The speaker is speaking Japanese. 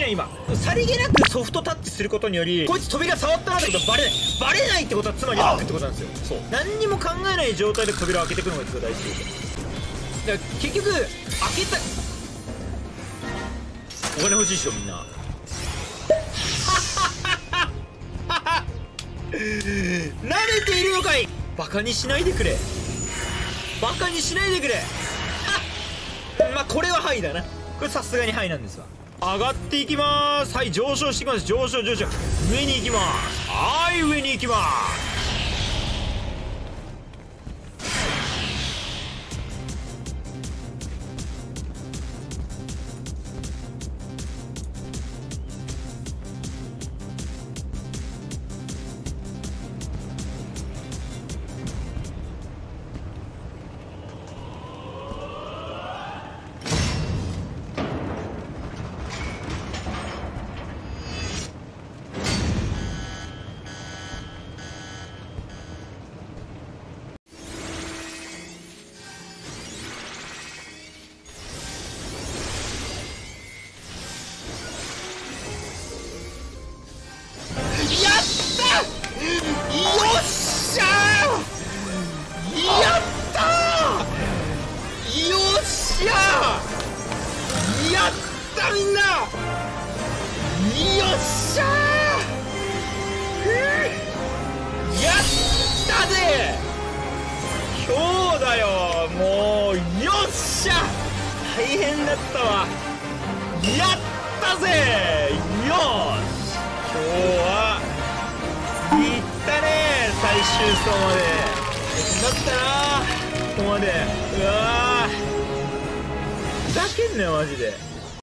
ん今。さりげなくソフトタッチすることによりこいつ扉触ったなってことはバレないってことはつまりハックってことなんですよ。そう、何にも考えない状態で扉を開けていくのが実は大事で、だから結局開けたお金欲しいでしょみんな。慣れているのかい。バカにしないでくれ、バカにしないでくれ。まあこれはハイだな。これさすがにハイなんですわ。上がっていきまーす。はい、上昇していきます。上昇上に行きます。はい、上に行きます。みんなよっしゃー、やったぜ。今日だよ、もうよっしゃ、大変だったわ。やったぜ。よし、今日はいったね、最終走まで。だったなここまで。うわー、ふざけんなよマジで。